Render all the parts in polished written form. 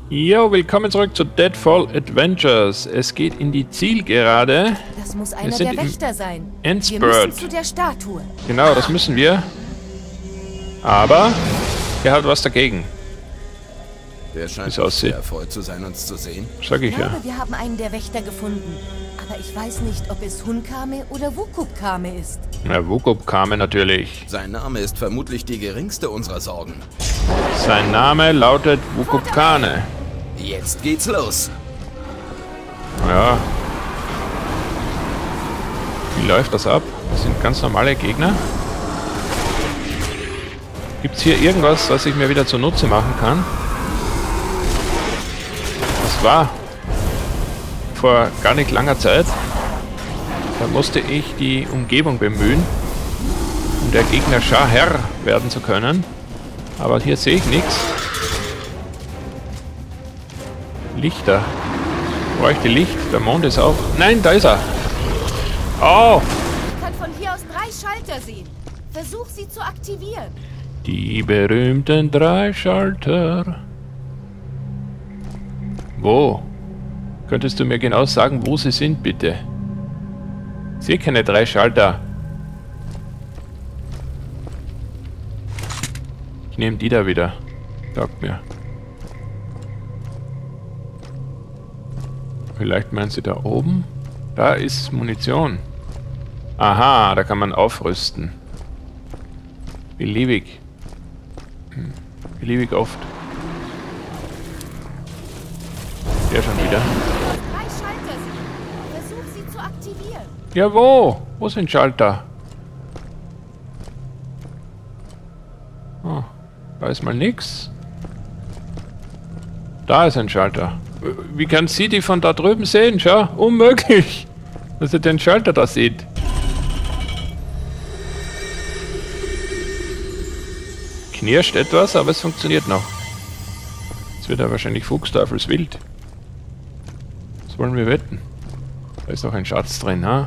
Jo, willkommen zurück zu Deadfall Adventures. Es geht in die Zielgerade. Das muss einer der Wächter sein. Endspurt. Wir müssen zu der Statue. Genau, das müssen wir. Aber er hat was dagegen. Der scheint aussieht. sehr erfreut zu sein, uns zu sehen. Sag ich Ich ja. glaube, wir haben einen der Wächter gefunden. Aber ich weiß nicht, ob es Hunkame oder Wukupkame ist. Na, Wukupkame natürlich. Sein Name ist vermutlich die geringste unserer Sorgen. Sein Name lautet Wukupkane. Jetzt geht's los. Ja. Wie läuft das ab? Das sind ganz normale Gegner. Gibt es hier irgendwas, was ich mir wieder zunutze machen kann? Das war vor gar nicht langer Zeit. Da musste ich die Umgebung bemühen, um der Gegner Schar-Herr werden zu können. Aber hier sehe ich nichts. Lichter. Ich bräuchte Licht. Der Mond ist auch... Nein, da ist er. Oh! Ich kann von hier aus 3 Schalter sehen. Versuch sie zu aktivieren. Die berühmten 3 Schalter. Wo? Könntest du mir genau sagen, wo sie sind, bitte? Ich sehe keine 3 Schalter. Ich nehme die da wieder. Sagt mir. Vielleicht meinen sie da oben? Da ist Munition. Aha, da kann man aufrüsten. Beliebig. Beliebig oft. Der schon wieder. 3 Schalter sehen. Versuch sie zu aktivieren. Ja, wo? Wo sind Schalter? Oh, da ist mal nix. Da ist ein Schalter. Wie kann sie die von da drüben sehen? Schau, unmöglich, dass sie den Schalter da sieht. Knirscht etwas, aber es funktioniert noch. Jetzt wird er wahrscheinlich fuchsteufelswild. Was wollen wir wetten? Da ist noch ein Schatz drin, ha?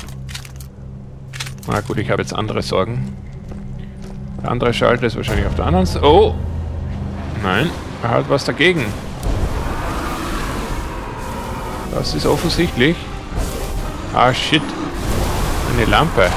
Na gut, ich habe jetzt andere Sorgen. Der andere Schalter ist wahrscheinlich auf der anderen Seite. Oh! Nein, er hat was dagegen. Das ist offensichtlich. Ah, shit. Eine Lampe.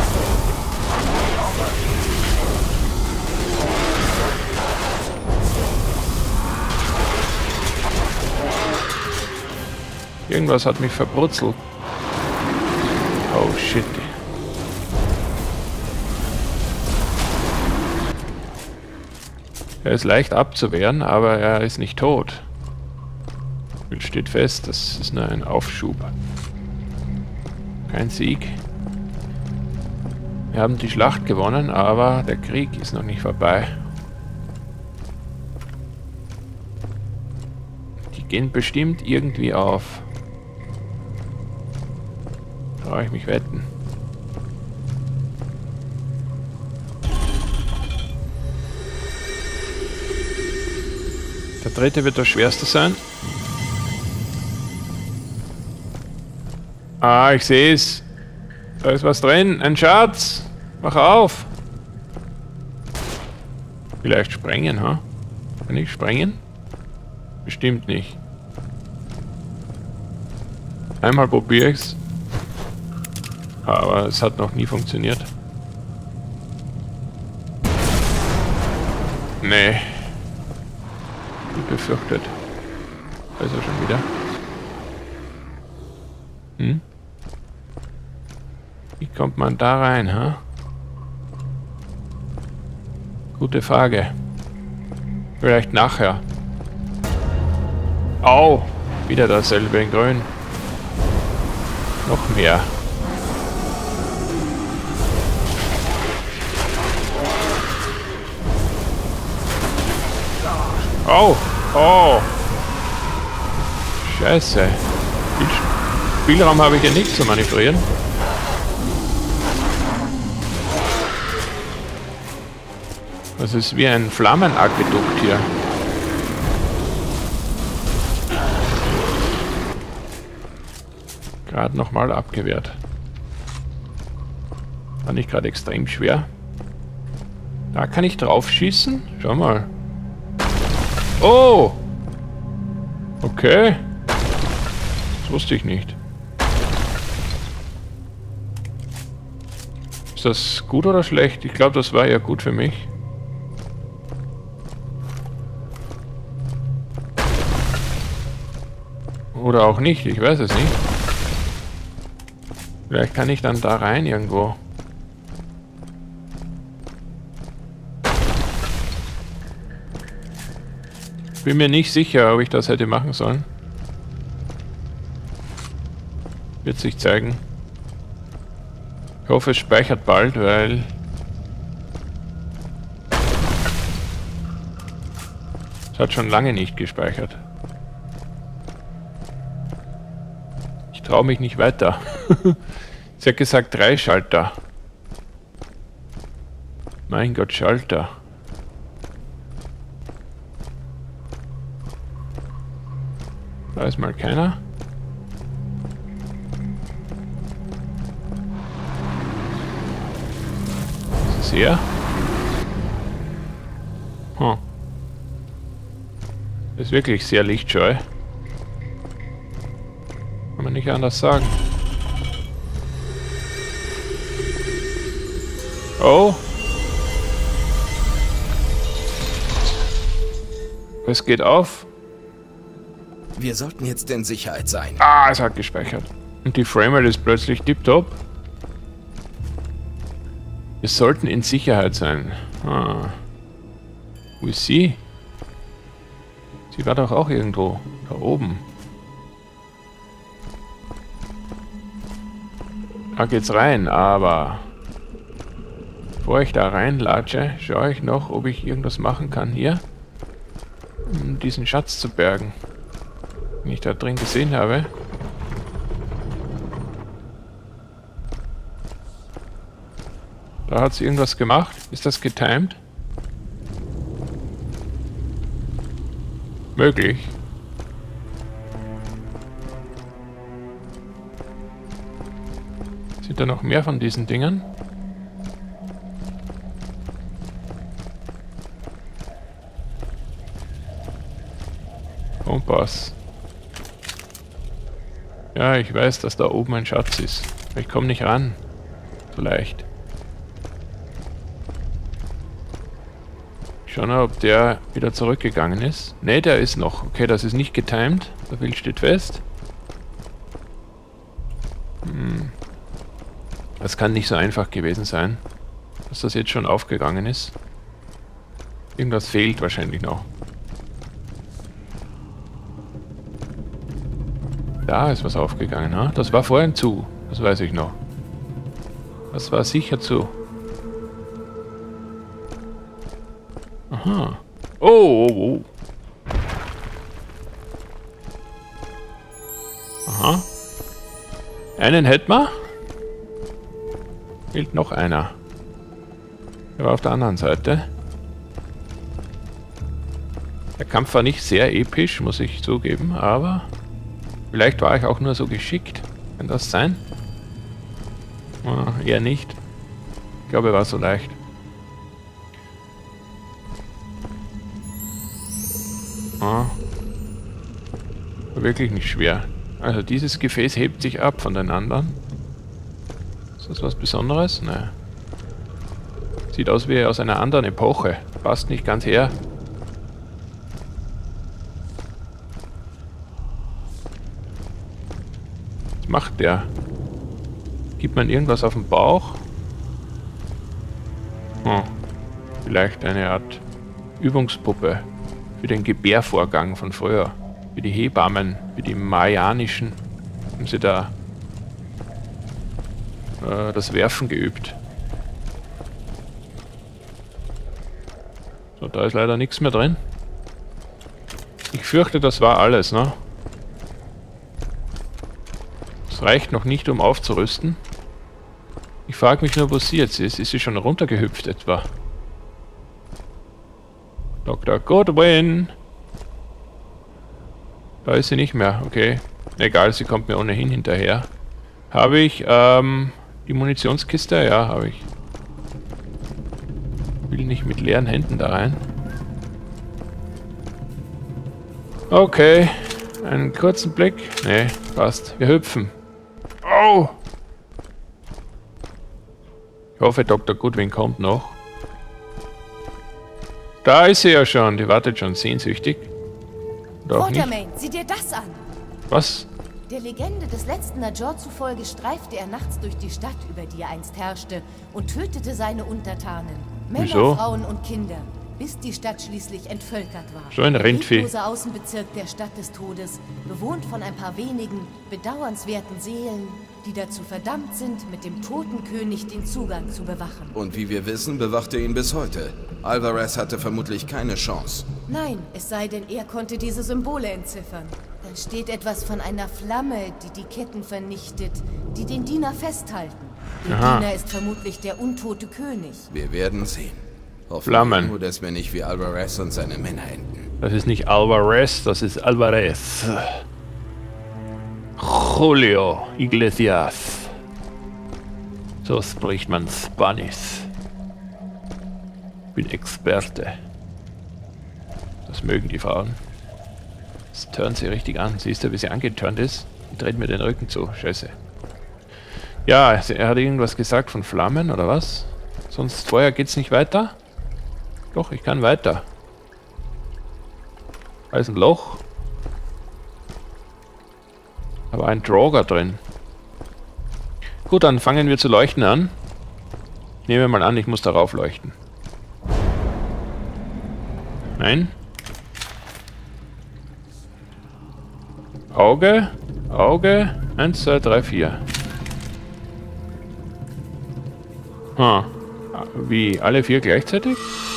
Irgendwas hat mich verbrutzelt. Oh, shit. Er ist leicht abzuwehren, aber er ist nicht tot. Bild steht fest, das ist nur ein Aufschub. Kein Sieg. Wir haben die Schlacht gewonnen, aber der Krieg ist noch nicht vorbei. Die gehen bestimmt irgendwie auf. Traue ich mich wetten. Der dritte wird das schwerste sein. Ah, ich sehe es. Da ist was drin. Ein Schatz. Mach auf. Vielleicht sprengen, ha? Kann ich sprengen? Bestimmt nicht. Einmal probiere ich's. Aber es hat noch nie funktioniert. Nee. Wie befürchtet. Da ist er schon wieder. Hm? Wie kommt man da rein, ha? Gute Frage. Vielleicht nachher. Au! Wieder dasselbe in grün. Noch mehr. Oh! Oh! Scheiße. Spielraum habe ich ja nicht zu manövrieren. Das ist wie ein Flammenaquädukt hier. Gerade nochmal abgewehrt. War nicht gerade extrem schwer. Da kann ich drauf schießen. Schau mal. Oh! Okay. Das wusste ich nicht. Ist das gut oder schlecht? Ich glaube, das war ja gut für mich. Oder auch nicht, ich weiß es nicht. Vielleicht kann ich dann da rein irgendwo. Bin mir nicht sicher, ob ich das hätte machen sollen. Wird sich zeigen. Ich hoffe, es speichert bald, weil... es hat schon lange nicht gespeichert. Ich traue mich nicht weiter. Sie hat gesagt 3 Schalter. Mein Gott, Schalter. Da ist mal keiner. Was ist hier? Ist wirklich sehr lichtscheu. Kann man nicht anders sagen. Oh. Es geht auf. Wir sollten jetzt in Sicherheit sein. Ah, es hat gespeichert. Und die Framerate ist plötzlich tipptopp. Wir sollten in Sicherheit sein. Ah. Wo ist sie? Sie war doch auch irgendwo da oben. Da geht's rein, aber bevor ich da reinlatsche, schaue ich noch, ob ich irgendwas machen kann hier, um diesen Schatz zu bergen, den ich da drin gesehen habe. Da hat sie irgendwas gemacht. Ist das getimed? Möglich. Sind da noch mehr von diesen Dingen? Kompass. Ja, ich weiß, dass da oben ein Schatz ist. Aber ich komme nicht ran. Vielleicht. Ich schau mal, ob der wieder zurückgegangen ist. Ne, der ist noch. Okay, das ist nicht getimed. Der Bild steht fest. Das kann nicht so einfach gewesen sein, dass das jetzt schon aufgegangen ist. Irgendwas fehlt wahrscheinlich noch. Da ist was aufgegangen, ne? Das war vorhin zu. Das weiß ich noch. Das war sicher zu. Aha. Oh. Aha. Einen hätten wir. Fehlt noch einer. Der war auf der anderen Seite. Der Kampf war nicht sehr episch, muss ich zugeben, aber vielleicht war ich auch nur so geschickt. Kann das sein? Eher nicht. Ich glaube, er war so leicht. War wirklich nicht schwer. Also dieses Gefäß hebt sich ab von den anderen. Ist das was Besonderes? Nein. Sieht aus wie aus einer anderen Epoche. Passt nicht ganz her. Was macht der? Gibt man irgendwas auf den Bauch? Vielleicht eine Art Übungspuppe für den Gebärvorgang von früher. Für die Hebammen, für die mayanischen. Haben sie da das Werfen geübt. So, da ist leider nichts mehr drin. Ich fürchte, das war alles, ne? Das reicht noch nicht, um aufzurüsten. Ich frage mich nur, wo sie jetzt ist. Ist sie schon runtergehüpft etwa? Dr. Goodwin! Da ist sie nicht mehr, okay. Egal, sie kommt mir ohnehin hinterher. Habe ich, die Munitionskiste? Ja, habe ich. Will nicht mit leeren Händen da rein. Okay. einen kurzen Blick. Nee, passt. Wir hüpfen. Oh! Ich hoffe, Dr. Goodwin kommt noch. Da ist sie ja schon. Die wartet schon sehnsüchtig. Oder auch nicht. Quatermain, sieh dir das an! Was? Der Legende des letzten Najor zufolge streifte er nachts durch die Stadt, über die er einst herrschte, und tötete seine Untertanen. Männer, Wieso? Frauen und Kinder, bis die Stadt schließlich entvölkert war. So ein Rindvieh. Der leblose Außenbezirk der Stadt des Todes, bewohnt von ein paar wenigen, bedauernswerten Seelen, die dazu verdammt sind, mit dem toten König den Zugang zu bewachen. Und wie wir wissen, bewacht er ihn bis heute. Alvarez hatte vermutlich keine Chance. Nein, es sei denn, er konnte diese Symbole entziffern. Dann steht etwas von einer Flamme, die die Ketten vernichtet, die den Diener festhalten. Der Diener ist vermutlich der untote König. Wir werden sehen. Hoffen Flammen. wir nur, dass wir nicht wie Alvarez und seine Männer enden. Das ist nicht Alvarez, das ist Alvarez. Julio Iglesias. So spricht man Spanisch. Bin Experte. Das mögen die Frauen. Das turnt sie richtig an. Siehst du, wie sie angeturnt ist? Die dreht mir den Rücken zu. Scheiße. Ja, er hat irgendwas gesagt von Flammen, oder was? Sonst vorher geht's nicht weiter? Doch, ich kann weiter. Da ist ein Loch. Aber ein Droger drin. Gut, dann fangen wir zu leuchten an. Nehmen wir mal an, ich muss darauf leuchten. Nein. Auge. Auge. 1, 2, 3, 4. Hm. Wie? Alle 4 gleichzeitig?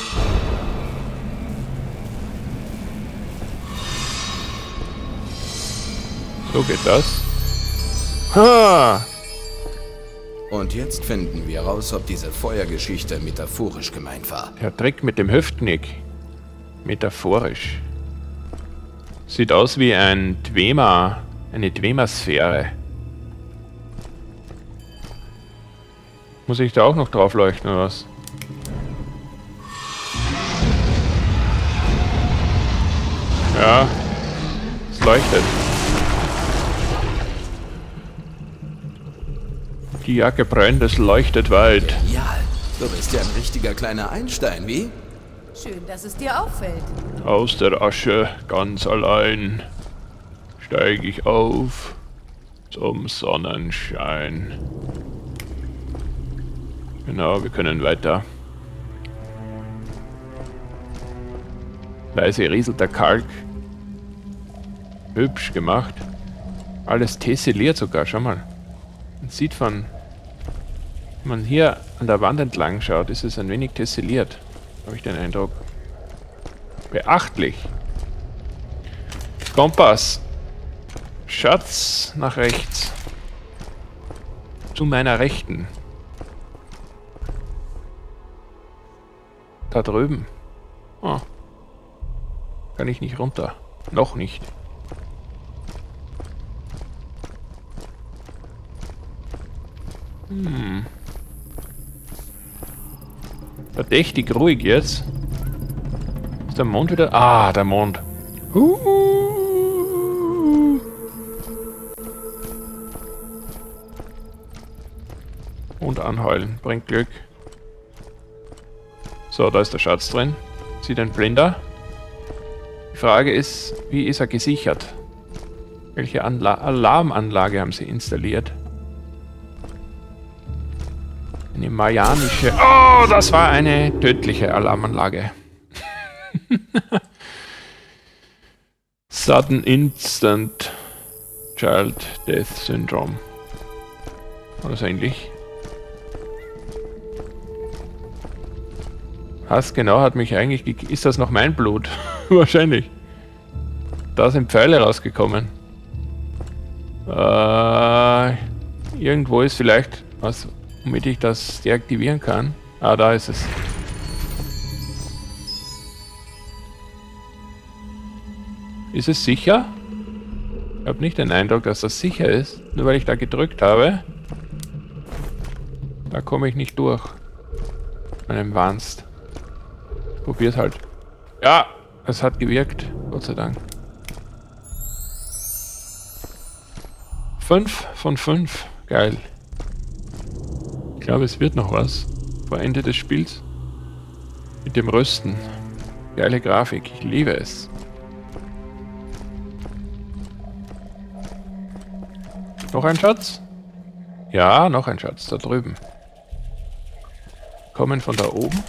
So geht das. Ha! Und jetzt finden wir raus, ob diese Feuergeschichte metaphorisch gemeint war. Der Trick mit dem Hüftknick. Metaphorisch. Sieht aus wie ein Dwemer, eine Dwemer-Sphäre. Muss ich da auch noch drauf leuchten, oder was? Ja, es leuchtet. Die Jacke brennt, es leuchtet weit. Ja, du bist ja ein richtiger kleiner Einstein, wie? Schön, dass es dir auffällt. Aus der Asche, ganz allein, steige ich auf zum Sonnenschein. Genau, wir können weiter. Leise rieselt der Kalk. Hübsch gemacht. Alles tesselliert sogar, schau mal. Man sieht wenn man hier an der Wand entlang schaut, ist es ein wenig tesselliert. Habe ich den Eindruck. Beachtlich. Kompass. Schatz nach rechts. Zu meiner Rechten. Da drüben. Oh. Kann ich nicht runter. Noch nicht. Verdächtig ruhig jetzt. Ist der Mond wieder? Ah, der Mond. Und anheulen. Bringt Glück. So, da ist der Schatz drin. Sieht ein Blinder. Die Frage ist, wie ist er gesichert? Welche Alarmanlage haben sie installiert? Eine mayanische... Oh, das war eine tödliche Alarmanlage. Sudden Instant Child Death Syndrome. Oder so ähnlich. Was genau hat mich eigentlich... Ist das noch mein Blut? Wahrscheinlich. Da sind Pfeile rausgekommen. Irgendwo ist vielleicht was, womit ich das deaktivieren kann. Ah, da ist es. Ist es sicher? Ich habe nicht den Eindruck, dass das sicher ist. Nur weil ich da gedrückt habe. Da komme ich nicht durch. Meinem Wanst. Probier's halt. Ja, es hat gewirkt. Gott sei Dank. 5 von 5. Geil. Ich glaube, es wird noch was vor Ende des Spiels. Mit dem Rüsten. Geile Grafik, ich liebe es. Noch ein Schatz? Ja, noch ein Schatz, da drüben. Kommen von da oben.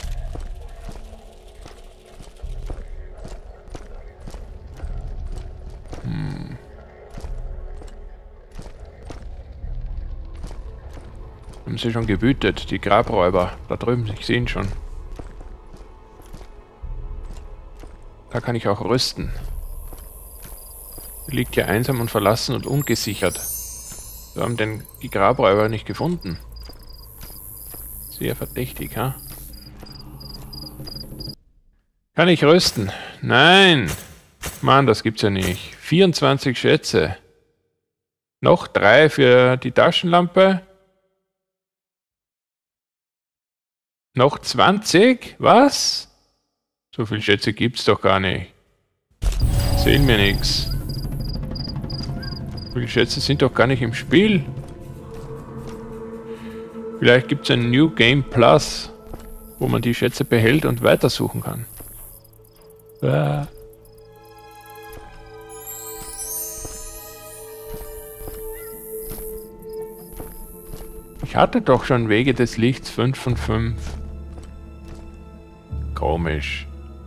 Haben sie schon gewütet, die Grabräuber. Da drüben, ich sehe ihn schon. Da kann ich auch rüsten. Er liegt ja einsam und verlassen und ungesichert. Wir haben die Grabräuber nicht gefunden. Sehr verdächtig, ha? Kann ich rüsten? Nein! Mann, das gibt's ja nicht. 24 Schätze. Noch 3 für die Taschenlampe. Noch 20? Was? So viele Schätze gibt's doch gar nicht. Sehen wir nichts. So viele Schätze sind doch gar nicht im Spiel. Vielleicht gibt's ein New Game Plus, wo man die Schätze behält und weitersuchen kann. Ich hatte doch schon Wege des Lichts 5 von 5. Komisch.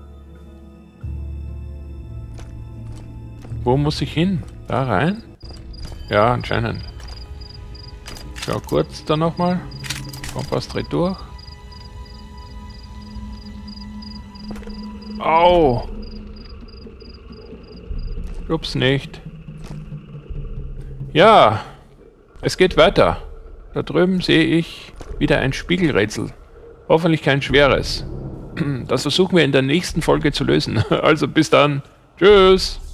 Wo muss ich hin? Da rein? Ja, anscheinend. Schau kurz da nochmal. Kompass dreht durch. Au! Ups, nicht. Ja, es geht weiter. Da drüben sehe ich wieder ein Spiegelrätsel. Hoffentlich kein schweres. Das versuchen wir in der nächsten Folge zu lösen. Also bis dann. Tschüss.